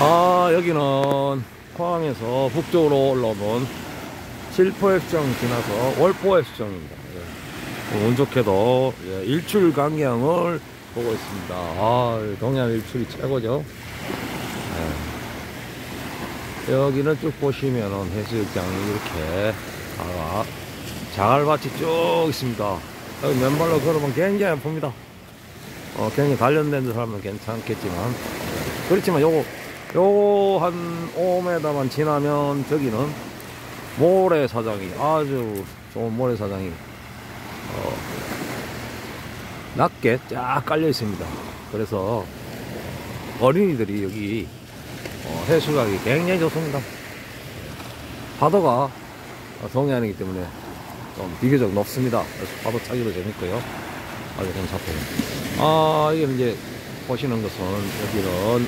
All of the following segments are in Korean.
여기는 포항에서 북쪽으로 올라오는 칠포해수정 지나서 월포해수정입니다. 운 좋게도 일출 광경을 보고 있습니다. 동해안 일출이 최고죠. 여기는 쭉 보시면은 해수욕장이 이렇게 자갈밭이 쭉 있습니다. 여기 맨발로 걸으면 굉장히 아픕니다. 굉장히 단련된 사람은 괜찮겠지만, 그렇지만 요거 한 5m만 지나면 저기는 모래사장이, 아주 좋은 모래사장이 낮게 쫙 깔려 있습니다. 그래서 어린이들이 여기 해수가기 굉장히 좋습니다. 파도가 동해안이기 때문에 좀 비교적 높습니다. 그래서 파도 차기도 재밌고요. 아주 괜찮고. 이게 이제 보시는 것은 여기는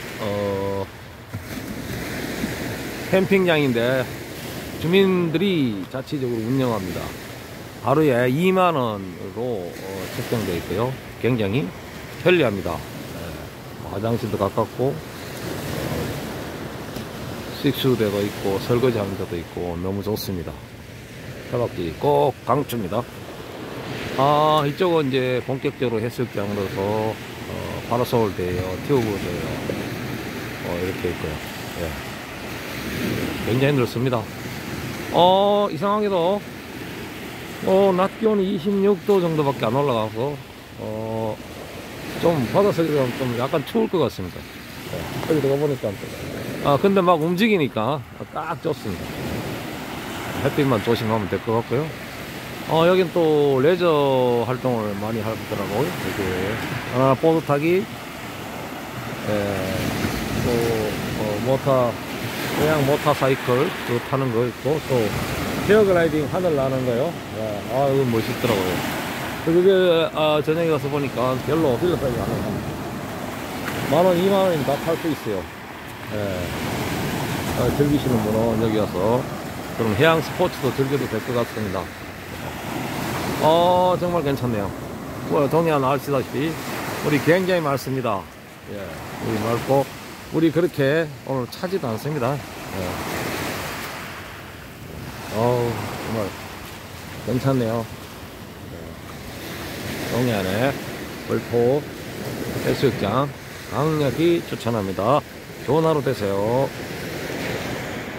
캠핑장인데 주민들이 자체적으로 운영합니다. 하루에 2만원으로 책정되어 있고요. 굉장히 편리합니다. 화장실도 가깝고 식수대도 있고 설거지하는 데도 있고 너무 좋습니다. 협박지 꼭 강추입니다. 이쪽은 이제 본격적으로 해수욕장으로서 파라솔대요, 튜브대요, 이렇게 있고요. 굉장히 넓습니다. 이상하게도 낮 기온이 26도 정도밖에 안 올라가서 좀 바닷속이랑 좀 약간 추울 것 같습니다. 여기 들어가 보니까 근데 막 움직이니까 딱 좋습니다. 햇빛만 조심하면 될 것 같고요. 여긴 또 레저 활동을 많이 하더라고요. 이렇게 보드 타기, 또 그냥 모터사이클 타는 거 있고, 또 헤어글라이딩 하늘 나는 거요. 이거 멋있더라고요. 그게 저녁에 가서 보니까 별로 비싸지 않아요. 10,000원, 20,000원이면 다 탈 수 있어요. 즐기시는 분은 여기 와서 그럼 해양 스포츠도 즐겨도 될 것 같습니다. 정말 괜찮네요. 동해안 아시다시피 물이 굉장히 맑습니다. 물이 맑고 물이 그렇게 오늘 차지도 않습니다. 정말 괜찮네요. 동해안의 월포 해수욕장 강력히 추천합니다. 좋은 하루 되세요.